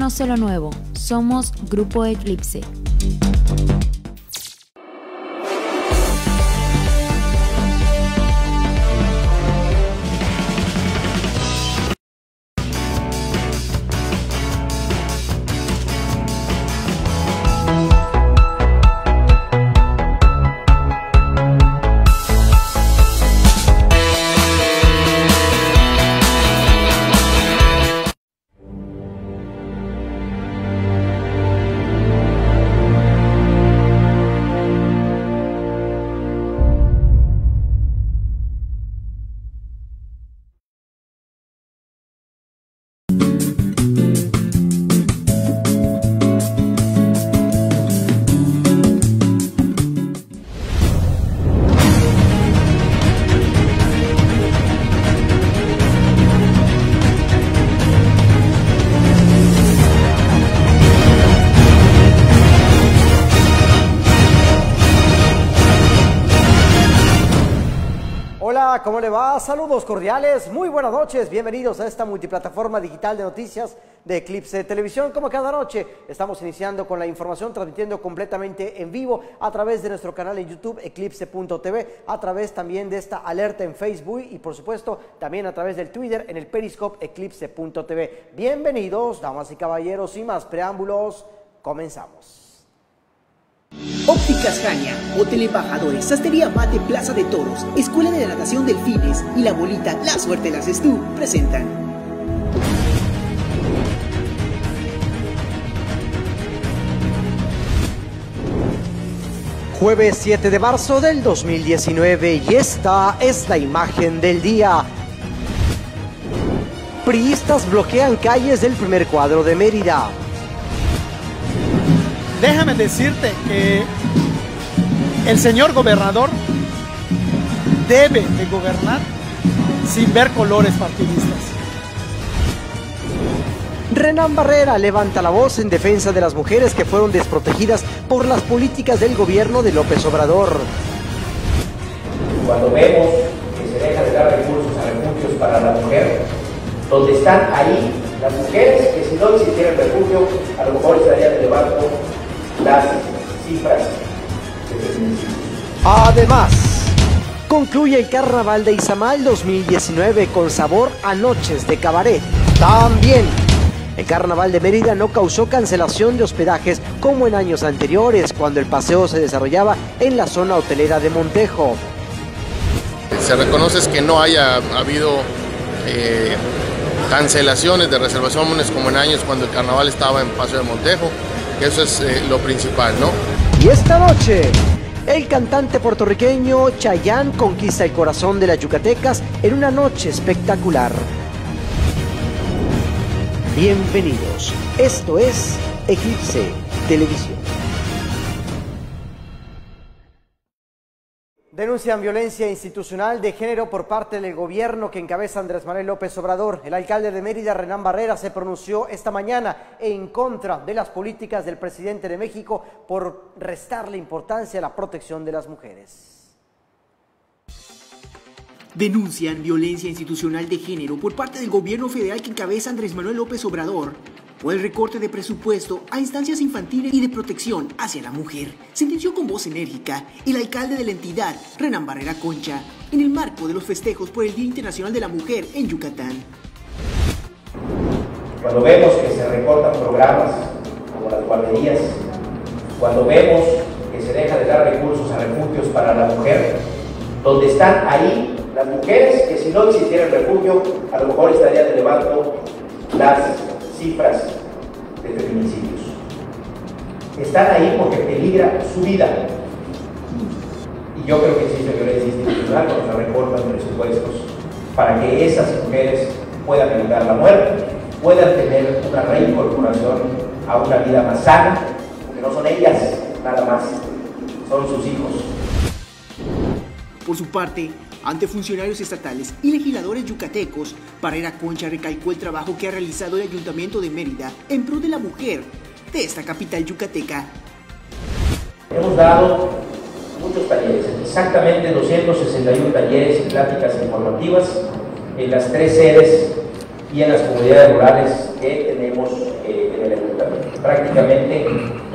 Conoce lo nuevo. Somos Grupo Eclipse. Hola, ¿cómo le va? Saludos cordiales, muy buenas noches, bienvenidos a esta multiplataforma digital de noticias de Eclipse Televisión. Como cada noche, estamos iniciando con la información, transmitiendo completamente en vivo a través de nuestro canal en YouTube, eclipse.tv, a través también de esta alerta en Facebook y por supuesto también a través del Twitter en el Periscope eclipse.tv. Bienvenidos, damas y caballeros, sin más preámbulos, comenzamos. Ópticas Jania, Hotel Embajadores, Sastrería Mate, Plaza de Toros, Escuela de Natación Delfines y La Bolita, La Suerte la haces tú, presentan. Jueves 7 de marzo del 2019 y esta es la imagen del día. Priistas bloquean calles del primer cuadro de Mérida. Déjame decirte que el señor gobernador debe de gobernar sin ver colores partidistas. Renan Barrera levanta la voz en defensa de las mujeres que fueron desprotegidas por las políticas del gobierno de López Obrador. Cuando vemos que se deja de dar recursos a refugios para la mujer, donde están ahí las mujeres que si no existiera el refugio, a lo mejor estarían elevando las cifras de feminicidios. Además, concluye el Carnaval de Izamal 2019 con sabor a noches de cabaret. También, el Carnaval de Mérida no causó cancelación de hospedajes como en años anteriores, cuando el paseo se desarrollaba en la zona hotelera de Montejo. Se reconoce que no haya habido cancelaciones de reservaciones como en años cuando el carnaval estaba en Paso de Montejo. Eso es lo principal, ¿no? Y esta noche, el cantante puertorriqueño Chayanne conquista el corazón de las yucatecas en una noche espectacular. Bienvenidos, esto es Eclipse Televisión. Denuncian violencia institucional de género por parte del gobierno que encabeza Andrés Manuel López Obrador. El alcalde de Mérida, Renan Barrera, se pronunció esta mañana en contra de las políticas del presidente de México por restarle importancia a la protección de las mujeres. Denuncian violencia institucional de género por parte del gobierno federal que encabeza Andrés Manuel López Obrador por el recorte de presupuesto a instancias infantiles y de protección hacia la mujer. Sentenció con voz enérgica el alcalde de la entidad, Renan Barrera Concha, en el marco de los festejos por el Día Internacional de la Mujer en Yucatán. Cuando vemos que se recortan programas como las guarderías, cuando vemos que se deja de dar recursos a refugios para la mujer, donde están ahí las mujeres que si no existiera el refugio, a lo mejor estarían elevando las cifras de feminicidios. Están ahí porque peligra su vida. Y yo creo que existe violencia institucional cuando se recortan presupuestos para que esas mujeres puedan evitar la muerte, puedan tener una reincorporación a una vida más sana, porque no son ellas nada más, son sus hijos. Por su parte, ante funcionarios estatales y legisladores yucatecos, Barrera Concha recalcó el trabajo que ha realizado el Ayuntamiento de Mérida en pro de la mujer de esta capital yucateca. Hemos dado muchos talleres, exactamente 261 talleres y pláticas informativas en las 3 sedes y en las comunidades rurales que tenemos en el ayuntamiento. Prácticamente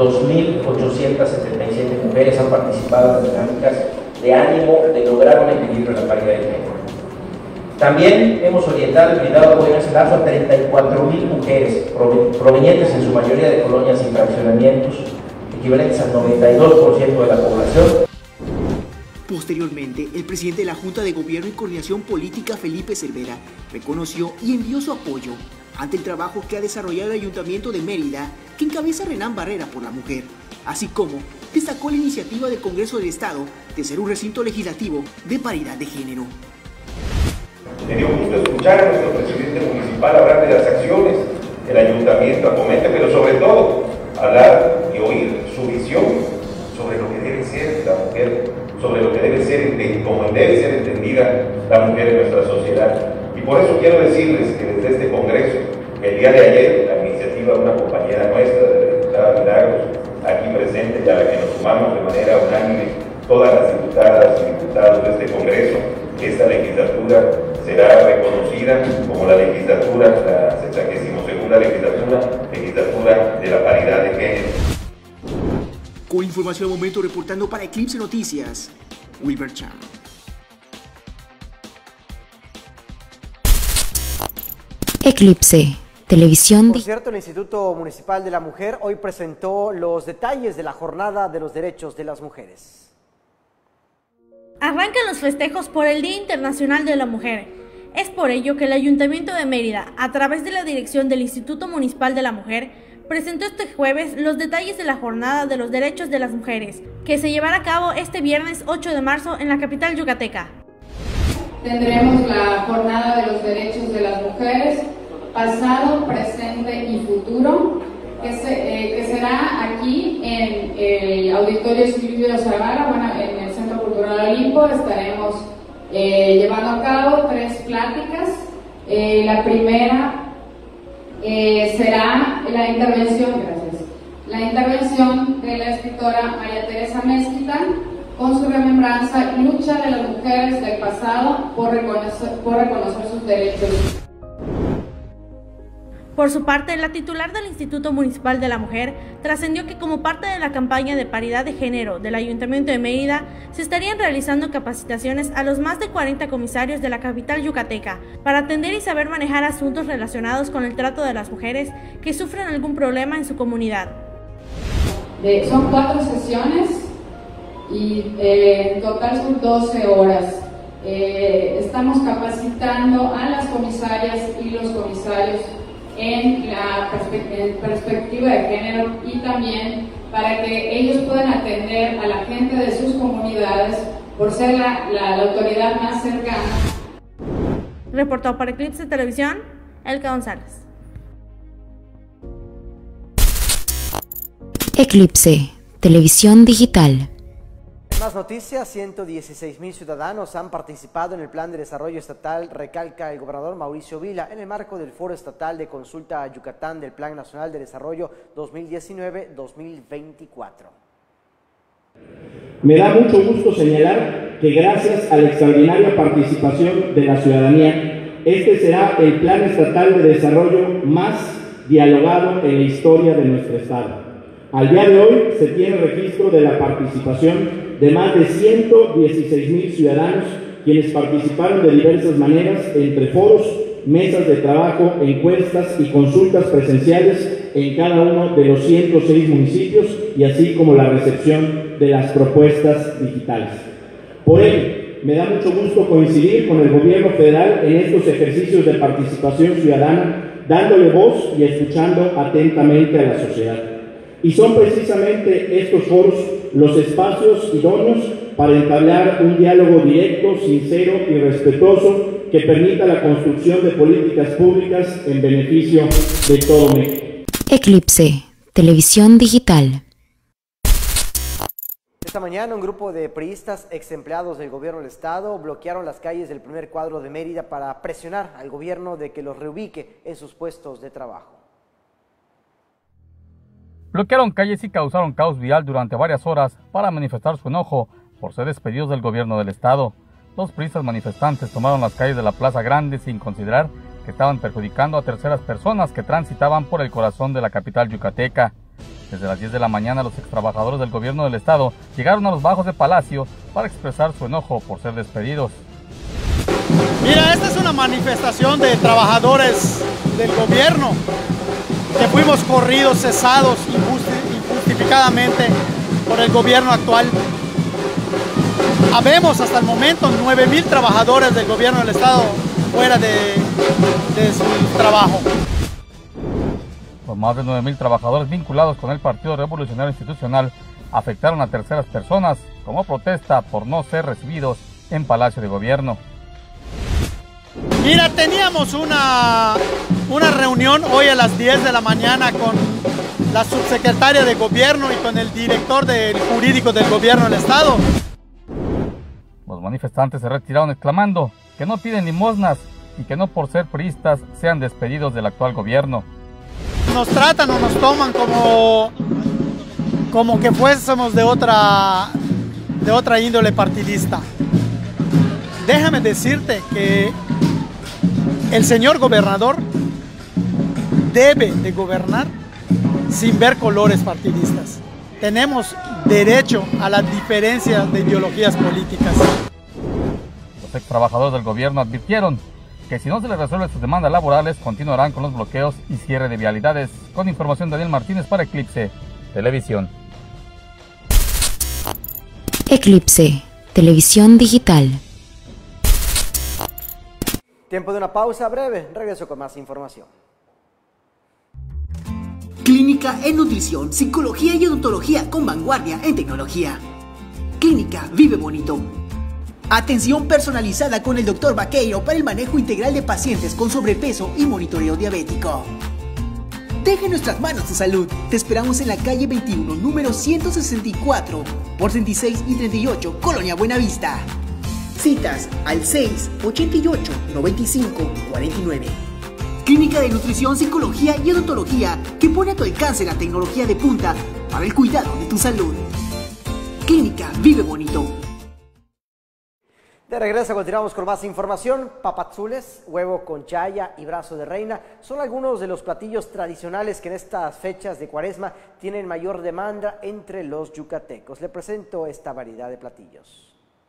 2.877 mujeres han participado en dinámicas de ánimo de lograr un equilibrio en la paridad de género. También hemos orientado y brindado apoyo en ese lapso a 34.000 mujeres provenientes en su mayoría de colonias y fraccionamientos, equivalentes al 92% de la población. Posteriormente, el presidente de la Junta de Gobierno y Coordinación Política, Felipe Cervera, reconoció y envió su apoyo ante el trabajo que ha desarrollado el Ayuntamiento de Mérida, que encabeza Renán Barrera por la Mujer, así como destacó la iniciativa del Congreso del Estado de ser un recinto legislativo de paridad de género. Me dio gusto escuchar a nuestro presidente municipal hablar de las acciones que el ayuntamiento acomete, pero sobre todo hablar y oír su visión sobre lo que debe ser la mujer, sobre lo que debe ser, como debe ser entendida la mujer en nuestra sociedad. Y por eso quiero decirles que desde este congreso, el día de ayer, la iniciativa de una compañera nuestra, de la diputada Milagros, aquí presente, y a la que nos sumamos de manera unánime todas las diputadas y diputados de este congreso, esta legislatura será reconocida como la legislatura, la 62ª legislatura de la paridad de género. Con información al momento, reportando para Eclipse Noticias, Wilber Chan. Eclipse Televisión. Por cierto, el Instituto Municipal de la Mujer hoy presentó los detalles de la Jornada de los Derechos de las Mujeres. Arrancan los festejos por el Día Internacional de la Mujer. Es por ello que el Ayuntamiento de Mérida, a través de la dirección del Instituto Municipal de la Mujer, presentó este jueves los detalles de la Jornada de los Derechos de las Mujeres, que se llevará a cabo este viernes 8 de marzo en la capital yucateca. Tendremos la Jornada de los Derechos de las Mujeres, pasado, presente y futuro, que será aquí en el Auditorio Silvio Zavala, en el Centro Cultural Olimpo. Estaremos llevando a cabo 3 pláticas. La primera será la intervención de la escritora María Teresa Mezquita con su remembranza Lucha de las Mujeres del Pasado por reconocer sus derechos. Por su parte, la titular del Instituto Municipal de la Mujer trascendió que como parte de la campaña de paridad de género del Ayuntamiento de Mérida, se estarían realizando capacitaciones a los más de 40 comisarios de la capital yucateca para atender y saber manejar asuntos relacionados con el trato de las mujeres que sufren algún problema en su comunidad. Son 4 sesiones y en total son 12 horas. Estamos capacitando a las comisarias y los comisarios en la perspectiva de género y también para que ellos puedan atender a la gente de sus comunidades por ser la autoridad más cercana. Reportó para Eclipse Televisión, Elka González. Eclipse Televisión Digital. Más noticias, 116,000 ciudadanos han participado en el Plan de Desarrollo Estatal, recalca el gobernador Mauricio Vila, en el marco del Foro Estatal de Consulta a Yucatán del Plan Nacional de Desarrollo 2019-2024. Me da mucho gusto señalar que gracias a la extraordinaria participación de la ciudadanía, este será el Plan Estatal de Desarrollo más dialogado en la historia de nuestro Estado. Al día de hoy se tiene registro de la participación de más de 116,000 ciudadanos, quienes participaron de diversas maneras entre foros, mesas de trabajo, encuestas y consultas presenciales en cada uno de los 106 municipios y así como la recepción de las propuestas digitales. Por ello, me da mucho gusto coincidir con el gobierno federal en estos ejercicios de participación ciudadana, dándole voz y escuchando atentamente a la sociedad. Y son precisamente estos foros los espacios idóneos para entablar un diálogo directo, sincero y respetuoso que permita la construcción de políticas públicas en beneficio de todo México. Eclipse Televisión Digital. Esta mañana un grupo de priistas ex empleados del gobierno del estado bloquearon las calles del primer cuadro de Mérida para presionar al gobierno de que los reubique en sus puestos de trabajo. Bloquearon calles y causaron caos vial durante varias horas para manifestar su enojo por ser despedidos del gobierno del estado. Los priistas manifestantes tomaron las calles de la Plaza Grande sin considerar que que estaban perjudicando a terceras personas que transitaban por el corazón de la capital yucateca. Desde las 10 de la mañana, los extrabajadores del gobierno del estado llegaron a los bajos de Palacio para expresar su enojo por ser despedidos. Mira, esta es una manifestación de trabajadores del gobierno que fuimos corridos, cesados injustificadamente por el gobierno actual. Habemos hasta el momento 9,000 trabajadores del gobierno del estado fuera de su trabajo. Los más de 9,000 trabajadores vinculados con el Partido Revolucionario Institucional afectaron a terceras personas como protesta por no ser recibidos en Palacio de Gobierno. Mira, teníamos una reunión hoy a las 10 de la mañana con la subsecretaria de Gobierno y con el director del jurídico del Gobierno del Estado. Los manifestantes se retiraron exclamando que no piden limosnas y que no por ser priistas sean despedidos del actual gobierno. Nos tratan o nos toman como que fuésemos de otra índole partidista. Déjame decirte que el señor gobernador debe de gobernar sin ver colores partidistas. Tenemos derecho a las diferencias de ideologías políticas. Los ex trabajadores del gobierno advirtieron que si no se les resuelven sus demandas laborales, continuarán con los bloqueos y cierre de vialidades. Con información, Daniel Martínez para Eclipse Televisión. Eclipse Televisión Digital. Tiempo de una pausa breve, regreso con más información. Clínica en Nutrición, Psicología y Odontología con vanguardia en tecnología. Clínica Vive Bonito. Atención personalizada con el Dr. Vaqueiro para el manejo integral de pacientes con sobrepeso y monitoreo diabético. Deja en nuestras manos tu salud. Te esperamos en la calle 21, número 164, por 36 y 38, Colonia Buenavista. Citas al 688-95-49. Clínica de Nutrición, Psicología y Odontología que pone a tu alcance la tecnología de punta para el cuidado de tu salud. Clínica Vive Bonito. De regreso continuamos con más información. Papazules, huevo con chaya y brazo de reina son algunos de los platillos tradicionales que en estas fechas de Cuaresma tienen mayor demanda entre los yucatecos. Le presento esta variedad de platillos.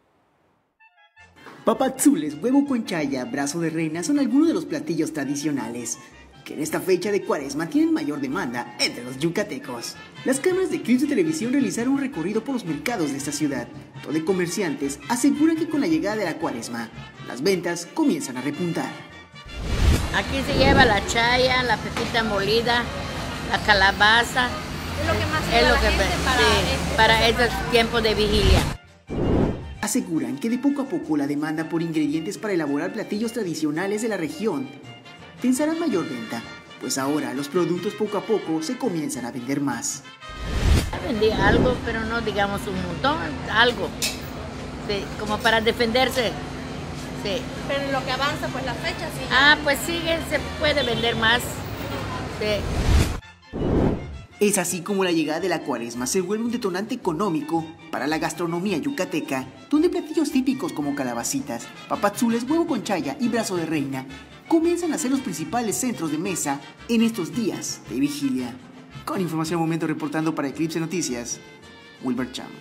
Papazules, huevo con chaya, brazo de reina son algunos de los platillos tradicionales que en esta fecha de Cuaresma tienen mayor demanda entre los yucatecos. Las cámaras de Eclipse Televisión realizaron un recorrido por los mercados de esta ciudad, donde comerciantes aseguran que con la llegada de la Cuaresma, las ventas comienzan a repuntar. Aquí se lleva la chaya, la pepita molida, la calabaza. Es lo que más es lo que para estos tiempos de vigilia. Aseguran que de poco a poco la demanda por ingredientes para elaborar platillos tradicionales de la región tendrá mayor venta, pues ahora los productos poco a poco se comienzan a vender más. Vendí algo, pero no digamos un montón, algo, sí, como para defenderse. Sí. Pero en lo que avanza, pues la fecha sí. Pues sigue, se puede vender más. Sí. Es así como la llegada de la Cuaresma se vuelve un detonante económico para la gastronomía yucateca, donde platillos típicos como calabacitas, papazules, huevo con chaya y brazo de reina comienzan a ser los principales centros de mesa en estos días de vigilia. Con información al momento, reportando para Eclipse Noticias, Wilber Cham.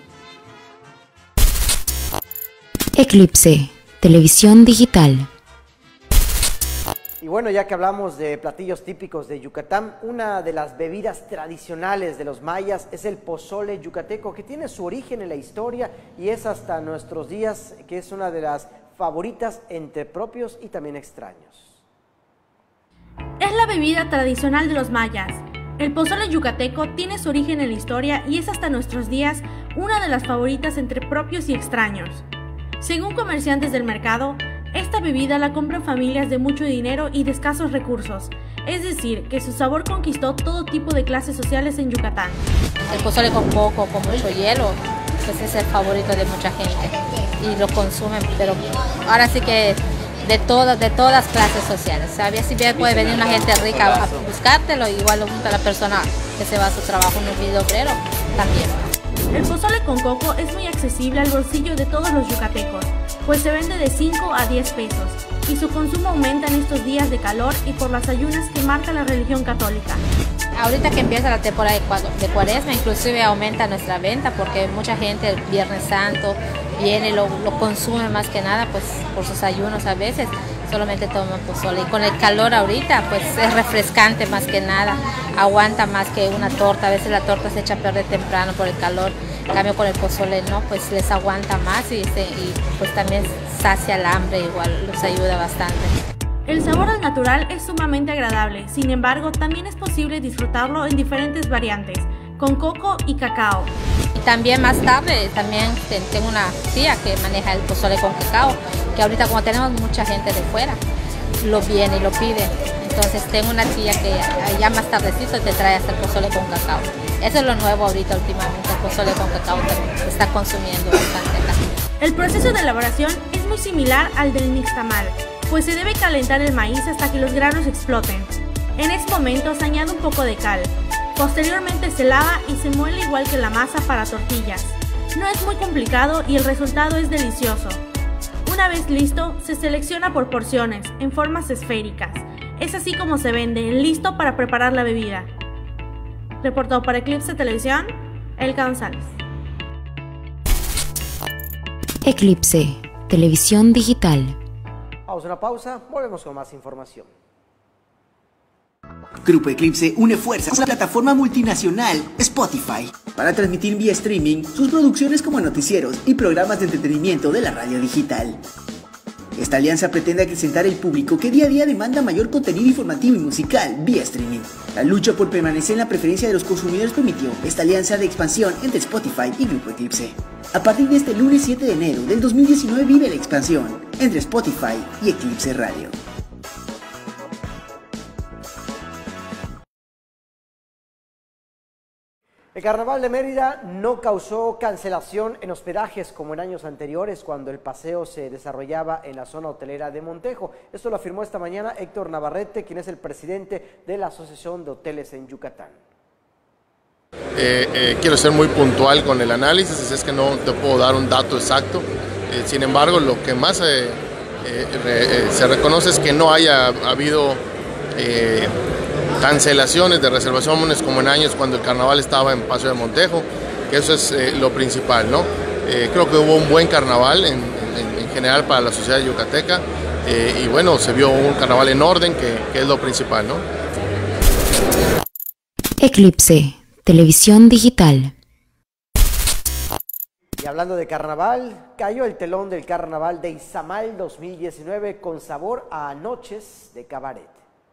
Eclipse Televisión Digital. Y bueno, ya que hablamos de platillos típicos de Yucatán, una de las bebidas tradicionales de los mayas es el pozole yucateco, que tiene su origen en la historia y es hasta nuestros días que es una de las favoritas entre propios y también extraños. Es la bebida tradicional de los mayas. El pozole yucateco tiene su origen en la historia y es hasta nuestros días una de las favoritas entre propios y extraños. Según comerciantes del mercado, esta bebida la compran familias de mucho dinero y de escasos recursos, es decir, que su sabor conquistó todo tipo de clases sociales en Yucatán. El pozole con coco, con mucho hielo, pues es el favorito de mucha gente y lo consumen, pero ahora sí que de todas clases sociales. ¿Sabes? Si bien puede venir una gente rica a buscártelo, igual lo gusta la persona que se va a su trabajo en un video obrero también. El pozole con coco es muy accesible al bolsillo de todos los yucatecos, pues se vende de 5 a 10 pesos y su consumo aumenta en estos días de calor y por las ayunas que marca la religión católica. Ahorita que empieza la temporada de Cuaresma, inclusive aumenta nuestra venta porque mucha gente el Viernes Santo viene, lo consume más que nada pues por sus ayunos a veces, solamente toman pozole. Y con el calor ahorita pues es refrescante más que nada, aguanta más que una torta, a veces la torta se echa a perder temprano por el calor, en cambio con el pozole no, pues les aguanta más y pues también sacia el hambre, igual los ayuda bastante. El sabor al natural es sumamente agradable, sin embargo también es posible disfrutarlo en diferentes variantes, con coco y cacao. Y también más tarde, también tengo una tía que maneja el pozole con cacao, que ahorita como tenemos mucha gente de fuera, lo viene y lo pide. Entonces tengo una tía que ya más tardecito te trae hasta el pozole con cacao. Eso es lo nuevo ahorita últimamente, el pozole con cacao se está consumiendo bastante acá. El proceso de elaboración es muy similar al del nixtamal, pues se debe calentar el maíz hasta que los granos exploten. En ese momento se añade un poco de cal. Posteriormente se lava y se muele igual que la masa para tortillas. No es muy complicado y el resultado es delicioso. Una vez listo, se selecciona por porciones, en formas esféricas. Es así como se vende, listo para preparar la bebida. Reportó para Eclipse Televisión, Elka González. Eclipse, televisión digital. Vamos a una pausa, volvemos con más información. Grupo Eclipse une fuerzas con la plataforma multinacional Spotify para transmitir vía streaming sus producciones como noticieros y programas de entretenimiento de la radio digital. Esta alianza pretende acrecentar el público que día a día demanda mayor contenido informativo y musical vía streaming. La lucha por permanecer en la preferencia de los consumidores permitió esta alianza de expansión entre Spotify y Grupo Eclipse. A partir de este lunes 7 de enero del 2019 vive la expansión entre Spotify y Eclipse Radio. El Carnaval de Mérida no causó cancelación en hospedajes como en años anteriores cuando el paseo se desarrollaba en la zona hotelera de Montejo. Esto lo afirmó esta mañana Héctor Navarrete, quien es el presidente de la Asociación de Hoteles en Yucatán. Quiero ser muy puntual con el análisis, es que no te puedo dar un dato exacto. Sin embargo, lo que más se reconoce es que no haya habido cancelaciones de reservaciones como en años cuando el carnaval estaba en Paseo de Montejo, que eso es lo principal, ¿no? Creo que hubo un buen carnaval en general para la sociedad yucateca y bueno, se vio un carnaval en orden, que es lo principal, ¿no? Eclipse, televisión digital. Y hablando de carnaval, cayó el telón del carnaval de Izamal 2019 con sabor a noches de cabaret.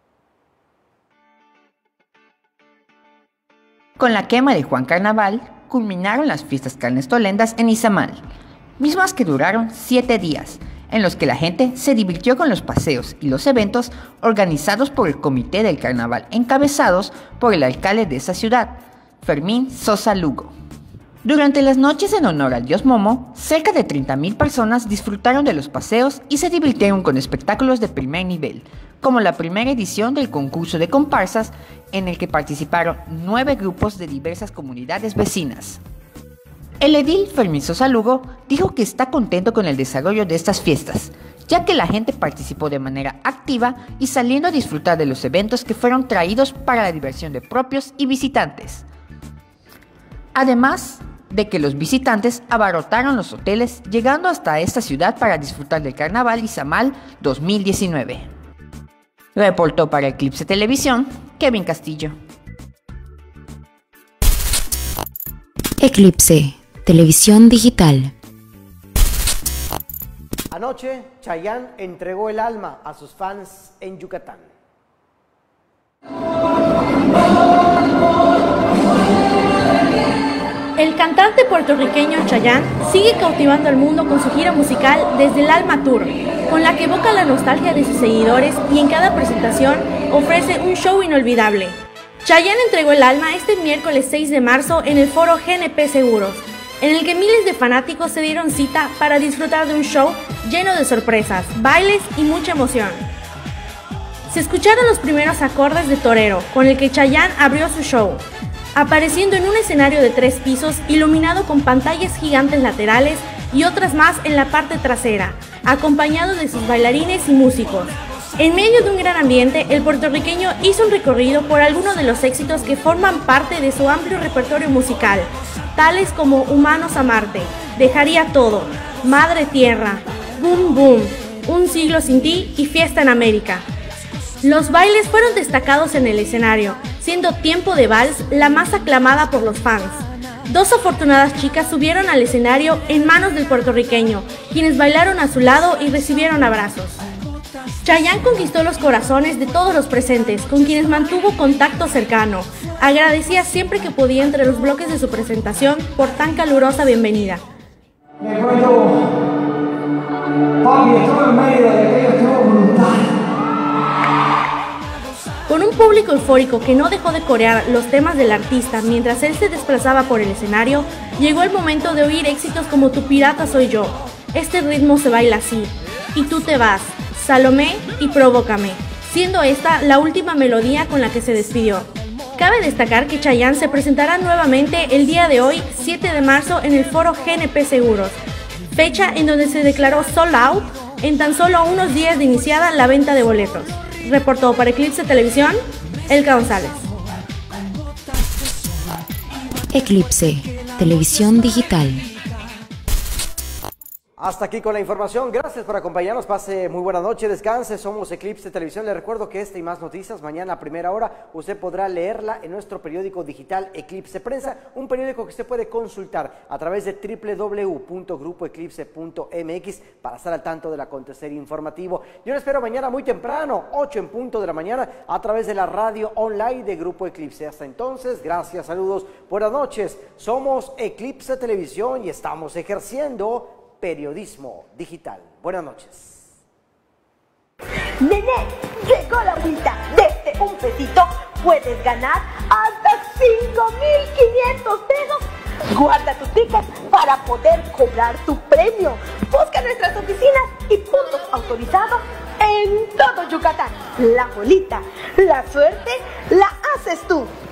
Con la quema de Juan Carnaval, culminaron las fiestas carnestolendas en Izamal, mismas que duraron 7 días, en los que la gente se divirtió con los paseos y los eventos organizados por el Comité del Carnaval, encabezados por el alcalde de esa ciudad, Fermín Sosa Lugo. Durante las noches en honor al dios Momo, cerca de 30,000 personas disfrutaron de los paseos y se divirtieron con espectáculos de primer nivel, como la primera edición del concurso de comparsas, en el que participaron 9 grupos de diversas comunidades vecinas. El edil Fermín Sosa Lugo dijo que está contento con el desarrollo de estas fiestas, ya que la gente participó de manera activa y saliendo a disfrutar de los eventos que fueron traídos para la diversión de propios y visitantes. Además de que los visitantes abarrotaron los hoteles, llegando hasta esta ciudad para disfrutar del Carnaval Izamal 2019. Reportó para Eclipse Televisión, Kevin Castillo. Eclipse, televisión digital. Anoche, Chayanne entregó el alma a sus fans en Yucatán. El cantante puertorriqueño Chayanne sigue cautivando al mundo con su gira musical Desde el Alma Tour, con la que evoca la nostalgia de sus seguidores y en cada presentación ofrece un show inolvidable. Chayanne entregó el alma este miércoles 6 de marzo en el foro GNP Seguros, en el que miles de fanáticos se dieron cita para disfrutar de un show lleno de sorpresas, bailes y mucha emoción. Se escucharon los primeros acordes de Torero, con el que Chayanne abrió su show, apareciendo en un escenario de 3 pisos iluminado con pantallas gigantes laterales y otras más en la parte trasera, acompañado de sus bailarines y músicos. En medio de un gran ambiente, el puertorriqueño hizo un recorrido por algunos de los éxitos que forman parte de su amplio repertorio musical, tales como Humanos a Marte, Dejaría Todo, Madre Tierra, Boom Boom, Un Siglo Sin Ti y Fiesta en América. Los bailes fueron destacados en el escenario, siendo Tiempo de Vals la más aclamada por los fans. Dos afortunadas chicas subieron al escenario en manos del puertorriqueño, quienes bailaron a su lado y recibieron abrazos. Chayanne conquistó los corazones de todos los presentes, con quienes mantuvo contacto cercano. Agradecía siempre que podía entre los bloques de su presentación por tan calurosa bienvenida. Me acuerdo, papi, estuvo en medio de aquello, estuvo brutal. Con un público eufórico que no dejó de corear los temas del artista mientras él se desplazaba por el escenario, llegó el momento de oír éxitos como Tu pirata soy yo, Este ritmo se baila así, Y tú te vas, Salomé y Provócame, siendo esta la última melodía con la que se despidió. Cabe destacar que Chayanne se presentará nuevamente el día de hoy, 7 de marzo, en el foro GNP Seguros, fecha en donde se declaró sold out en tan solo unos días de iniciada la venta de boletos. Reportó para Eclipse Televisión, Elka González. Eclipse Televisión Digital. Hasta aquí con la información. Gracias por acompañarnos. Pase muy buena noche, descanse. Somos Eclipse Televisión. Les recuerdo que esta y más noticias mañana a primera hora usted podrá leerla en nuestro periódico digital Eclipse Prensa, un periódico que usted puede consultar a través de www.grupoeclipse.mx para estar al tanto del acontecer informativo. Yo les espero mañana muy temprano, 8 en punto de la mañana, a través de la radio online de Grupo Eclipse. Hasta entonces, gracias, saludos, buenas noches. Somos Eclipse Televisión y estamos ejerciendo periodismo digital. Buenas noches. Nené, llegó la agüita. Desde un pesito puedes ganar hasta 5,500 pesos. Guarda tu ticket para poder cobrar tu premio. Busca nuestras oficinas y puntos autorizados en todo Yucatán. La bolita, la suerte, la haces tú.